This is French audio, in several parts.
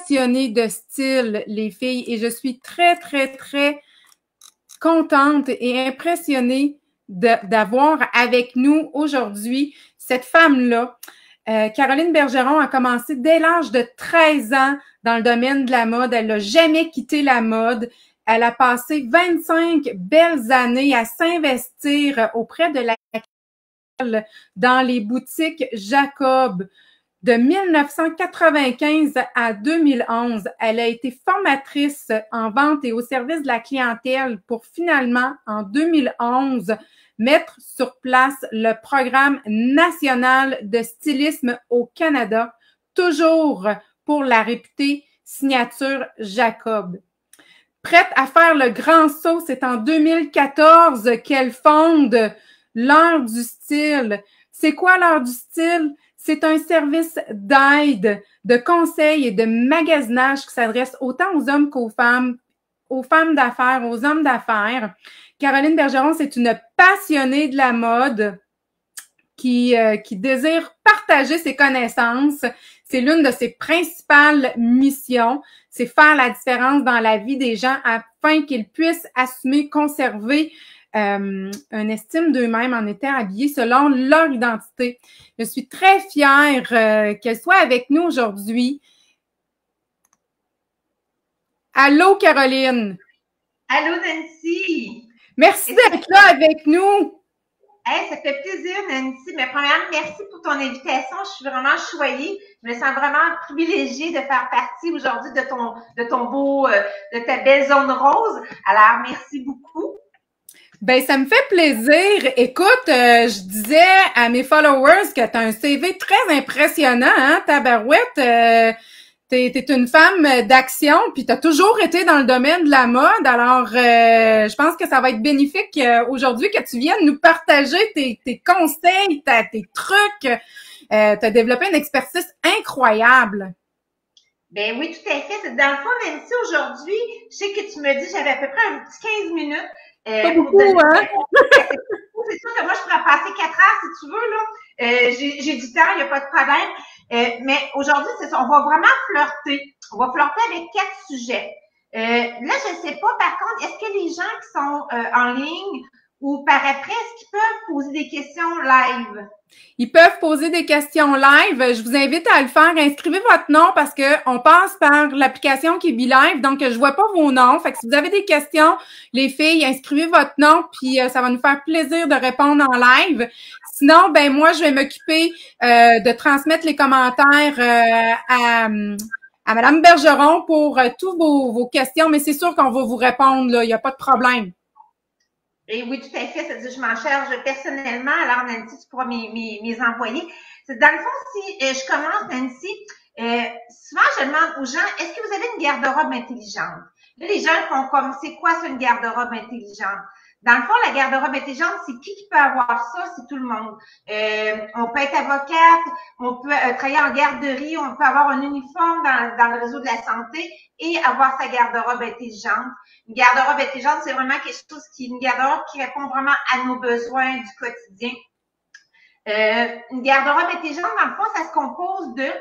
passionnés de style, les filles, et je suis très, très, très contente et impressionnée d'avoir avec nous aujourd'hui cette femme-là. Caroline Bergeron a commencé dès l'âge de 13 ans dans le domaine de la mode. Elle n'a jamais quitté la mode. Elle a passé 25 belles années à s'investir auprès de la dans les boutiques Jacob. De 1995 à 2011, elle a été formatrice en vente et au service de la clientèle pour finalement, en 2011, mettre sur place le programme national de stylisme au Canada, toujours pour la réputée signature Jacob. Prête à faire le grand saut, c'est en 2014 qu'elle fonde l'Heure du style. C'est quoi l'Heure du style? C'est un service d'aide, de conseil et de magasinage qui s'adresse autant aux hommes qu'aux femmes d'affaires, aux hommes d'affaires. Caroline Bergeron, c'est une passionnée de la mode qui désire partager ses connaissances. C'est l'une de ses principales missions, c'est faire la différence dans la vie des gens afin qu'ils puissent assumer, conserver une estime d'eux-mêmes en étant habillés selon leur identité. Je suis très fière qu'elle soit avec nous aujourd'hui. Allô, Caroline! Allô, Nancy! Merci d'être là avec nous! Hey, ça fait plaisir, Nancy. Mais premièrement, merci pour ton invitation. Je suis vraiment choyée. Je me sens vraiment privilégiée de faire partie aujourd'hui de ta belle zone rose. Alors, merci beaucoup. Ben, ça me fait plaisir. Écoute, je disais à mes followers que tu as un CV très impressionnant, hein, tabarouette. T'es une femme d'action, puis tu as toujours été dans le domaine de la mode. Alors, je pense que ça va être bénéfique aujourd'hui que tu viennes nous partager tes conseils, tes trucs. Tu as développé une expertise incroyable. Ben oui, tout à fait. Dans le fond, Nancy, aujourd'hui, je sais que tu me dis j'avais à peu près un petit 15 minutes. Pas beaucoup, hein? C'est sûr que moi, je pourrais passer 4 heures si tu veux, là. J'ai du temps, il n'y a pas de problème. Mais aujourd'hui, c'est ça, on va vraiment flirter. On va flirter avec 4 sujets. Là, je ne sais pas, par contre, est-ce que les gens qui sont en ligne ou par après, est-ce qu'ils peuvent poser des questions live? Ils peuvent poser des questions live. Je vous invite à le faire. Inscrivez votre nom parce que on passe par l'application qui est BeLive, donc je vois pas vos noms. Fait que si vous avez des questions, les filles, inscrivez votre nom, puis ça va nous faire plaisir de répondre en live. Sinon, ben moi, je vais m'occuper de transmettre les commentaires à Madame Bergeron pour tous vos questions, mais c'est sûr qu'on va vous répondre, là. Il n'y a pas de problème. Et oui, tout à fait. C'est-à-dire, je m'en charge personnellement. Alors, Nancy, tu pourras m'y envoyer. C'est dans le fond, si je commence, Nancy, souvent, je demande aux gens, est-ce que vous avez une garde-robe intelligente? Là, les gens font comme, c'est quoi ça, une garde-robe intelligente? Dans le fond, la garde-robe intelligente, c'est qui peut avoir ça? C'est tout le monde. On peut être avocate, on peut travailler en garderie, on peut avoir un uniforme dans le réseau de la santé et avoir sa garde-robe intelligente. Une garde-robe intelligente, c'est vraiment quelque chose une garde-robe qui répond vraiment à nos besoins du quotidien. Une garde-robe intelligente, dans le fond, ça se compose de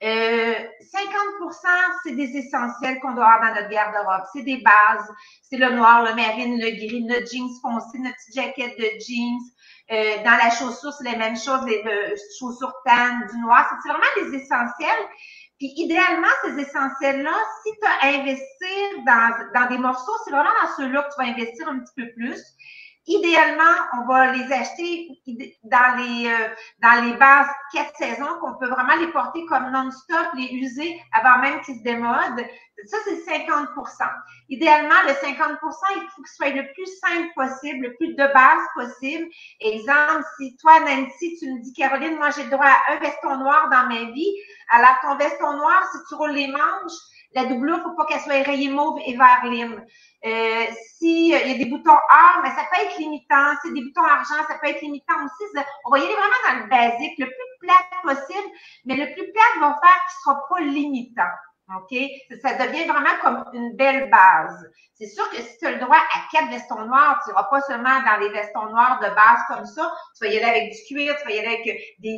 50%, c'est des essentiels qu'on doit avoir dans notre garde-robe. C'est des bases, c'est le noir, le marine, le gris, notre jeans foncé, notre petite jaquette de jeans. Dans la chaussure, c'est la même chose, les chaussures tan, du noir. C'est vraiment des essentiels. Puis idéalement, ces essentiels-là, si tu as à investir dans des morceaux, c'est vraiment dans ceux-là que tu vas investir un petit peu plus. Idéalement, on va les acheter dans les bases 4 saisons, qu'on peut vraiment les porter comme non-stop, les user avant même qu'ils se démodent. Ça, c'est 50%. Idéalement, le 50%, il faut qu'il soit le plus simple possible, le plus de base possible. Exemple, si toi, Nancy, tu me dis, Caroline, moi, j'ai le droit à un veston noir dans ma vie. Alors, ton veston noir, si tu roules les manches, la doublure, faut pas qu'elle soit rayée mauve et vert lime. Si il y a des boutons or, mais ça peut être limitant. Si des boutons argent, ça peut être limitant aussi. On va y aller vraiment dans le basique, le plus plat possible, mais le plus plat va faire qu'il sera pas limitant. OK? Ça devient vraiment comme une belle base. C'est sûr que si tu as le droit à 4 vestons noirs, tu n'iras pas seulement dans les vestons noirs de base comme ça. Tu vas y aller avec du cuir, tu vas y aller avec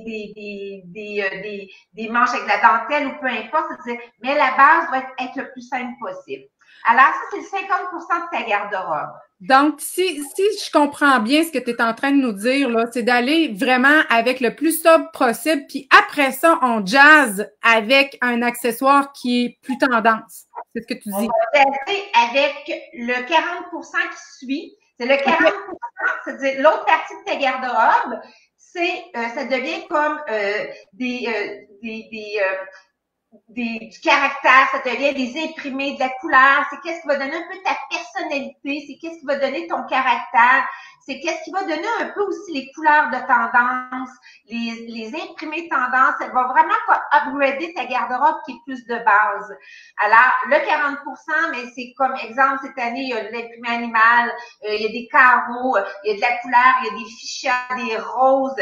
des manches avec de la dentelle ou peu importe. Mais la base doit être le plus simple possible. Alors, ça, c'est le 50% de ta garde-robe. Donc, si je comprends bien ce que tu es en train de nous dire, là, c'est d'aller vraiment avec le plus sobre possible, puis après ça, on jazz avec un accessoire qui est plus tendance. C'est ce que tu dis. On va jazzer avec le 40% qui suit. C'est le 40%, c'est-à-dire l'autre partie de ta garde-robe, ça devient comme du caractère, ça devient des imprimés, de la couleur, c'est qu'est-ce qui va donner un peu ta personnalité, c'est qu'est-ce qui va donner ton caractère, c'est qu'est-ce qui va donner un peu aussi les couleurs de tendance, les imprimés de tendance, ça va vraiment upgrader ta garde-robe qui est plus de base. Alors, le 40%, mais c'est comme exemple, cette année, il y a de l'imprimé animal, il y a des carreaux, il y a de la couleur, il y a des fichas, des roses,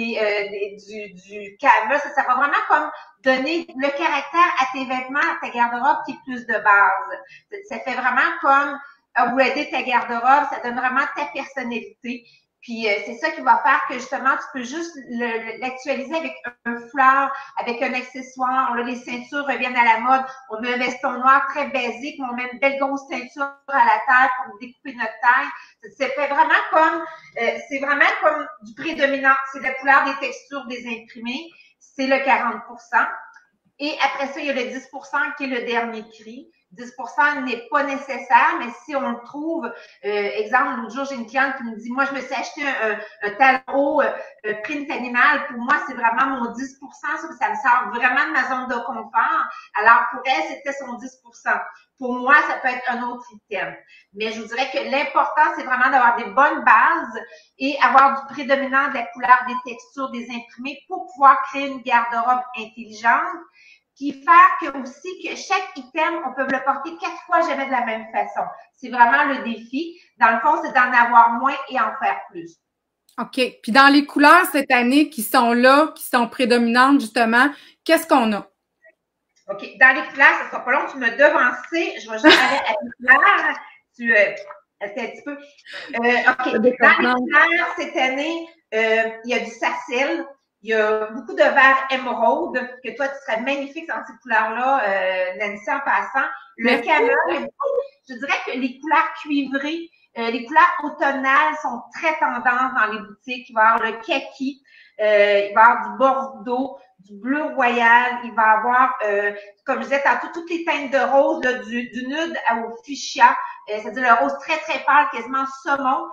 du canvas, ça va vraiment comme donner le caractère à tes vêtements, à ta garde-robe qui est plus de base. Ça fait vraiment comme upgrader ta garde-robe, ça donne vraiment ta personnalité. Puis c'est ça qui va faire que justement, tu peux juste l'actualiser avec un foulard, avec un accessoire. Là, les ceintures reviennent à la mode. On met un veston noir très basique, mais on met une belle grosse ceinture à la taille pour découper notre taille. Ça fait vraiment comme, c'est vraiment comme du prédominant. C'est la couleur, des textures, des imprimés. C'est le 40%. Et après ça, il y a le 10% qui est le dernier cri. 10% n'est pas nécessaire, mais si on le trouve, exemple, l'autre jour, j'ai une cliente qui me dit, moi, je me suis acheté un talon haut print animal. Pour moi, c'est vraiment mon 10%, ça me sort vraiment de ma zone de confort. Alors, pour elle, c'était son 10%. Pour moi, ça peut être un autre item. Mais je vous dirais que l'important, c'est vraiment d'avoir des bonnes bases et avoir du prédominant de la couleur, des textures, des imprimés pour pouvoir créer une garde-robe intelligente qui fait que aussi que chaque item, on peut le porter 4 fois jamais de la même façon. C'est vraiment le défi. Dans le fond, c'est d'en avoir moins et en faire plus. OK. Puis dans les couleurs cette année qui sont là, qui sont prédominantes justement, qu'est-ce qu'on a? OK. Dans les couleurs, ça sera pas long. Tu me devancer. Je vais juste aller à les couleurs. C'est un petit peu. OK. Dans les couleurs, cette année, il y a du sarcelle. Il y a beaucoup de vert émeraude, que toi, tu serais magnifique dans ces couleurs-là, Nancy, en passant. Le camel, je dirais que les couleurs cuivrées, les couleurs automnales sont très tendances dans les boutiques. Il va y avoir le kaki, il va y avoir du bordeaux, du bleu royal, il va y avoir, comme je disais tantôt, toutes les teintes de rose, là, du nude au fuchsia, c'est-à-dire le rose très, très pâle, quasiment saumon,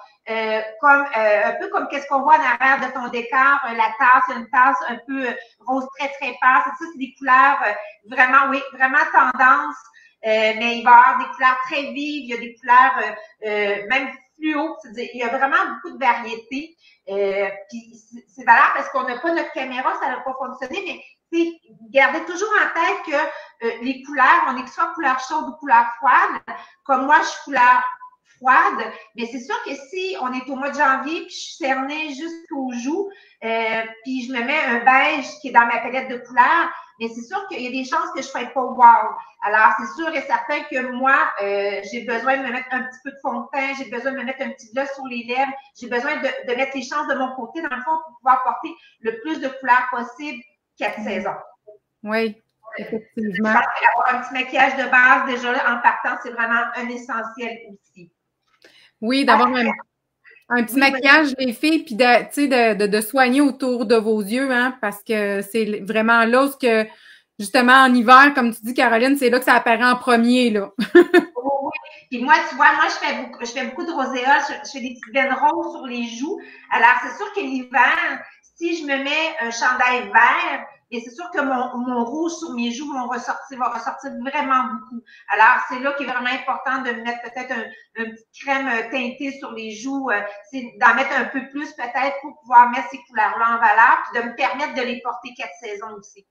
un peu comme qu'est-ce qu'on voit en arrière de ton décor, la tasse, une tasse un peu rose très, très pâle. Ça, c'est des couleurs vraiment, oui, vraiment tendance. Mais il va y avoir des couleurs très vives, il y a des couleurs même fluo, c'est-à-dire il y a vraiment beaucoup de variétés. Puis c'est valable parce qu'on n'a pas notre caméra, ça n'a pas fonctionné, mais gardez toujours en tête que les couleurs, on est soit couleur chaude ou couleur froide. Comme moi, je suis couleur froide, mais c'est sûr que si on est au mois de janvier, puis je suis cernée jusqu'aux joues, puis je me mets un beige qui est dans ma palette de couleurs, mais c'est sûr qu'il y a des chances que je ne fasse pas wow. Alors, c'est sûr et certain que moi, j'ai besoin de me mettre un petit peu de fond de teint, j'ai besoin de me mettre un petit gloss sur les lèvres, j'ai besoin de mettre les chances de mon côté, dans le fond, pour pouvoir porter le plus de couleurs possible 4 saisons. Oui, effectivement. Avoir un petit maquillage de base, déjà là, en partant, c'est vraiment un essentiel aussi. Oui, d'avoir un petit maquillage, les filles, puis de soigner autour de vos yeux, hein, parce que c'est vraiment là où que, justement, en hiver, comme tu dis, Caroline, c'est là que ça apparaît en premier, là. Oui. Puis moi, tu vois, moi, je fais beaucoup de roséa, je fais des petites veines roses sur les joues. Alors, c'est sûr que l'hiver, si je me mets un chandail vert, et c'est sûr que mon rouge sur mes joues va ressortir vraiment beaucoup. Alors, c'est là qu'il est vraiment important de mettre peut-être un petit crème teintée sur les joues, c'est d'en mettre un peu plus peut-être pour pouvoir mettre ces couleurs-là en valeur, puis de me permettre de les porter 4 saisons aussi.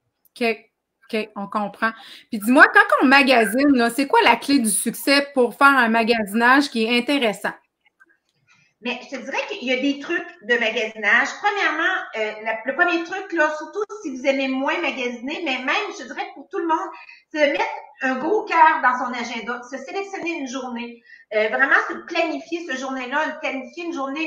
OK, on comprend. Puis dis-moi, quand on magasine, là, c'est quoi la clé du succès pour faire un magasinage qui est intéressant? Mais je te dirais qu'il y a des trucs de magasinage. Premièrement, le premier truc, là, surtout si vous aimez moins magasiner, mais même, je te dirais pour tout le monde, c'est de mettre un gros cœur dans son agenda, se sélectionner une journée, vraiment se planifier ce journée-là, planifier une journée,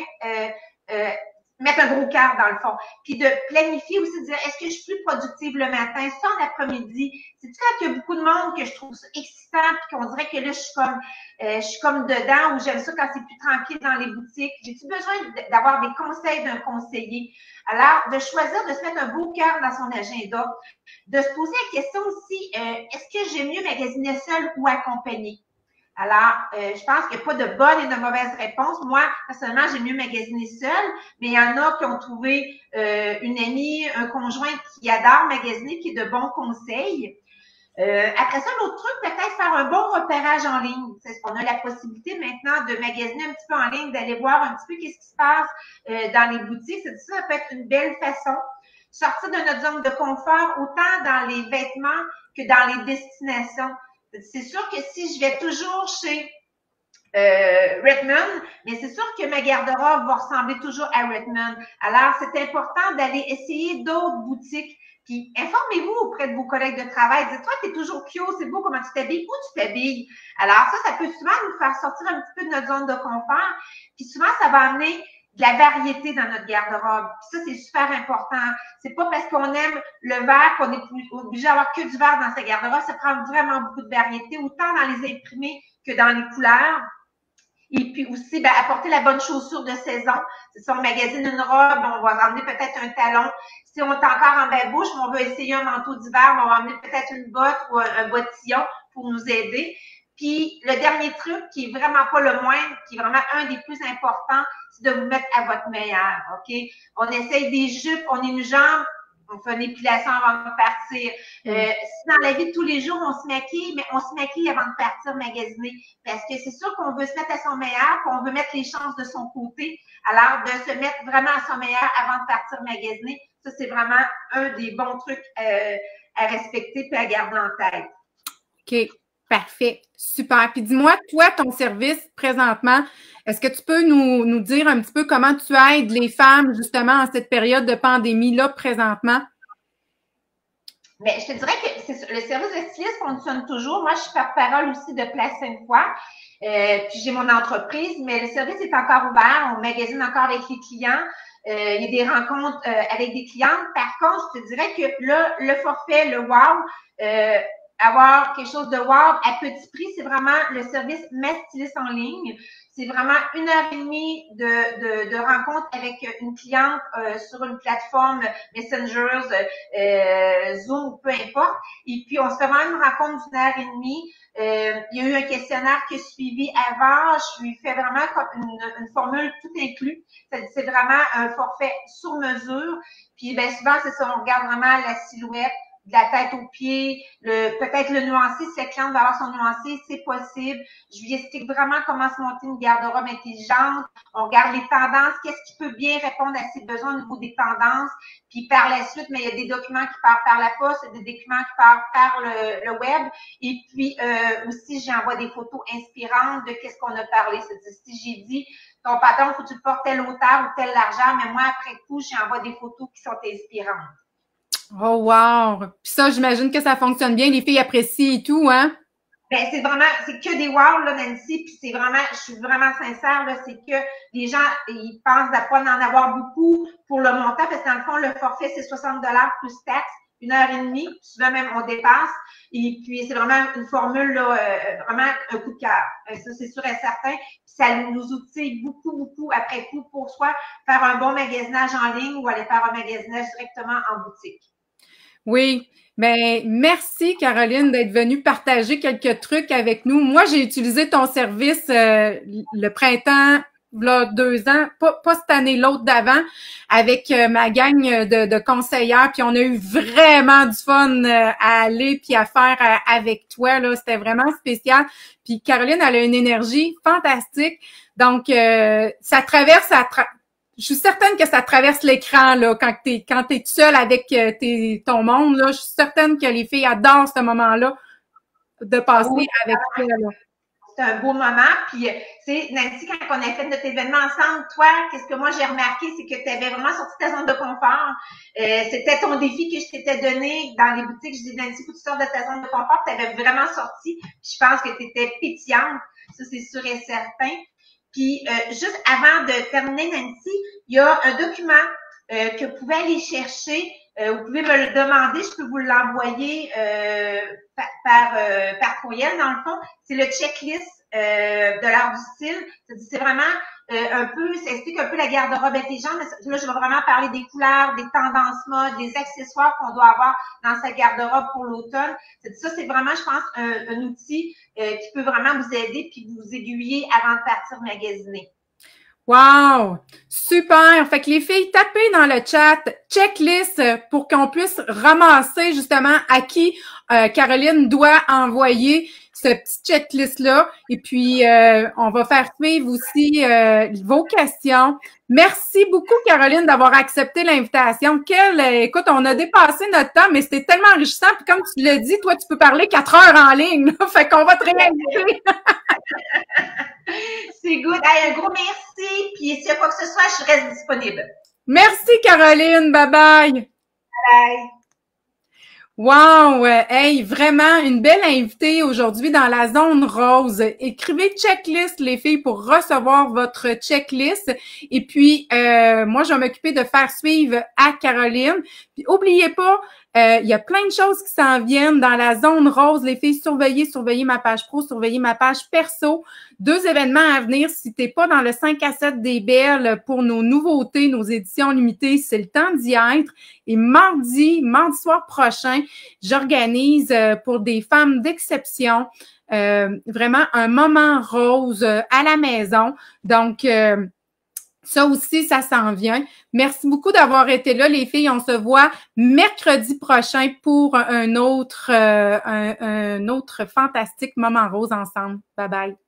mettre un gros cœur dans le fond. Puis de planifier aussi, de dire, est-ce que je suis plus productive le matin, ça en après-midi? C'est-tu quand il y a beaucoup de monde que je trouve ça excitant, puis qu'on dirait que là, je suis comme dedans, ou j'aime ça quand c'est plus tranquille dans les boutiques. J'ai-tu besoin d'avoir des conseils d'un conseiller? Alors, de choisir de se mettre un beau cœur dans son agenda, de se poser la question aussi, est-ce que j'aime mieux magasiner seul ou accompagné? Alors, je pense qu'il n'y a pas de bonne et de mauvaise réponse. Moi, personnellement, j'ai mieux magasiner seule, mais il y en a qui ont trouvé une amie, un conjoint qui adore magasiner, qui est de bons conseils. Après ça, l'autre truc, peut-être faire un bon repérage en ligne. C'est qu'on a la possibilité maintenant de magasiner un petit peu en ligne, d'aller voir un petit peu qu'est-ce qui se passe dans les boutiques. Ça peut être une belle façon. Sortir de notre zone de confort, autant dans les vêtements que dans les destinations. C'est sûr que si je vais toujours chez Redmond, mais c'est sûr que ma garde-robe va ressembler toujours à Redmond. Alors, c'est important d'aller essayer d'autres boutiques. Puis, informez-vous auprès de vos collègues de travail. Dites-toi, t'es toujours cute, c'est beau comment tu t'habilles, où tu t'habilles. Alors, ça peut souvent nous faire sortir un petit peu de notre zone de confort. Puis, souvent, ça va amener de la variété dans notre garde-robe. Puis ça, c'est super important. C'est pas parce qu'on aime le vert qu'on est obligé d'avoir que du vert dans sa garde-robe. Ça prend vraiment beaucoup de variété, autant dans les imprimés que dans les couleurs. Et puis aussi, apporter la bonne chaussure de saison. Si on magasine une robe, on va ramener peut-être un talon. Si on est encore en bain bouche, on veut essayer un manteau d'hiver, on va ramener peut-être une botte ou un bottillon pour nous aider. Puis, le dernier truc, qui est vraiment pas le moindre, qui est vraiment un des plus importants, c'est de vous mettre à votre meilleur, OK? On essaye des jupes, on est une jambe, on fait une épilation avant de partir. Si dans la vie de tous les jours, on se maquille, mais on se maquille avant de partir magasiner. Parce que c'est sûr qu'on veut se mettre à son meilleur, qu'on veut mettre les chances de son côté. Alors, de se mettre vraiment à son meilleur avant de partir magasiner, ça, c'est vraiment un des bons trucs à respecter et à garder en tête. OK. Parfait. Super. Puis dis-moi, toi, ton service présentement, est-ce que tu peux nous dire un petit peu comment tu aides les femmes justement en cette période de pandémie-là présentement? Mais je te dirais que le service de styliste fonctionne toujours. Moi, je suis porte-parole aussi de Place Sainte-Foy. Puis j'ai mon entreprise, mais le service est encore ouvert. On magasine encore avec les clients. Il y a des rencontres avec des clientes. Par contre, je te dirais que là, le forfait, le wow, avoir quelque chose de wow à petit prix, c'est vraiment le service Ma Styliste en ligne. C'est vraiment 1h30 de rencontre avec une cliente sur une plateforme Messenger, Zoom, peu importe. Et puis, on se fait vraiment une rencontre d'1h30. Il y a eu un questionnaire qui a suivi avant. Je lui fais vraiment comme une formule tout inclus. C'est vraiment un forfait sur mesure. Puis, souvent, c'est ça, on regarde vraiment la silhouette, de la tête aux pieds, peut-être le nuancé, si la cliente va avoir son nuancé, c'est possible. Je lui explique vraiment comment se monter une garde-robe intelligente. On regarde les tendances, qu'est-ce qui peut bien répondre à ses besoins au niveau des tendances. Puis par la suite, mais il y a des documents qui partent par la poste, des documents qui partent par le web. Et puis aussi, j'envoie des photos inspirantes de qu'est-ce qu'on a parlé. C'est-à-dire, si j'ai dit ton patron, faut que tu le portes telle hauteur ou telle largeur, mais moi, après coup, j'envoie des photos qui sont inspirantes. Oh wow! Puis ça, j'imagine que ça fonctionne bien. Les filles apprécient et tout, hein? C'est que des wow, là, Nancy, puis c'est vraiment, je suis vraiment sincère, là, c'est que les gens, ils pensent à pas en avoir beaucoup pour le montant, parce que dans le fond, le forfait, c'est 60$ plus taxes, 1h30, souvent même on dépasse, et puis c'est vraiment une formule, là, vraiment un coup de cœur. Ça, c'est sûr et certain. Puis ça nous outille beaucoup, beaucoup après coup pour soit faire un bon magasinage en ligne ou aller faire un magasinage directement en boutique. Oui, mais merci Caroline d'être venue partager quelques trucs avec nous. Moi, j'ai utilisé ton service le printemps, là, 2 ans, pas cette année, l'autre d'avant, avec ma gang de conseillères, puis on a eu vraiment du fun à aller puis à faire avec toi, là, c'était vraiment spécial. Puis Caroline, elle a une énergie fantastique, donc ça traverse je suis certaine que ça traverse l'écran là quand t'es seule avec ton monde là. Je suis certaine que les filles adorent ce moment-là de passer avec toi là. c'était un beau moment. Puis, c'est Nancy, quand on a fait notre événement ensemble, toi, qu'est-ce que moi j'ai remarqué, c'est que tu avais vraiment sorti ta zone de confort. C'était ton défi que je t'étais donné dans les boutiques. Je dis, Nancy, faut que tu sortes de ta zone de confort. Tu avais vraiment sorti. Puis, je pense que tu étais pétillante. Ça, c'est sûr et certain. Puis, juste avant de terminer, Nancy, il y a un document que vous pouvez aller chercher. Vous pouvez me le demander, je peux vous l'envoyer par courriel, dans le fond. C'est le checklist de l'art du style. C'est vraiment ça explique un peu la garde-robe intelligente, mais là, je vais vraiment parler des couleurs, des tendances mode, des accessoires qu'on doit avoir dans sa garde-robe pour l'automne. Ça, c'est vraiment, je pense, un outil qui peut vraiment vous aider puis vous aiguiller avant de partir magasiner. Wow! Super! Fait que les filles, tapez dans le chat checklist pour qu'on puisse ramasser justement à qui Caroline doit envoyer ce petit checklist-là. Et puis, on va faire suivre aussi vos questions. Merci beaucoup, Caroline, d'avoir accepté l'invitation. Écoute, on a dépassé notre temps, mais c'était tellement enrichissant. Puis comme tu l'as dit, toi, tu peux parler 4 heures en ligne. Là, fait qu'on va te réinviter. C'est good. Hey, un gros merci. Puis s'il y a quoi que ce soit, je reste disponible. Merci, Caroline. Bye-bye. Bye. Wow! Hey, vraiment une belle invitée aujourd'hui dans la zone rose. Écrivez checklist, les filles, pour recevoir votre checklist. Et puis, moi, je vais m'occuper de faire suivre à Caroline. Puis, oubliez pas, il y a plein de choses qui s'en viennent dans la zone rose. Les filles, surveillez ma page pro, surveillez ma page perso. 2 événements à venir. Si t'es pas dans le 5 à 7 des belles pour nos nouveautés, nos éditions limitées, c'est le temps d'y être. Et mardi soir prochain, j'organise pour des femmes d'exception vraiment un moment rose à la maison. Donc, ça aussi, ça s'en vient. Merci beaucoup d'avoir été là, les filles. On se voit mercredi prochain pour un autre fantastique moment rose ensemble. Bye bye.